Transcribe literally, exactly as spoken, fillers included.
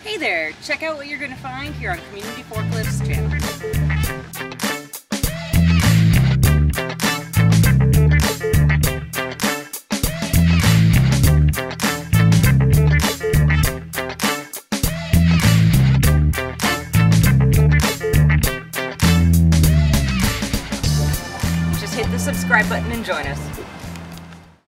Hey there, check out what you're going to find here on Community Forklifts channel. Just hit the subscribe button and join us.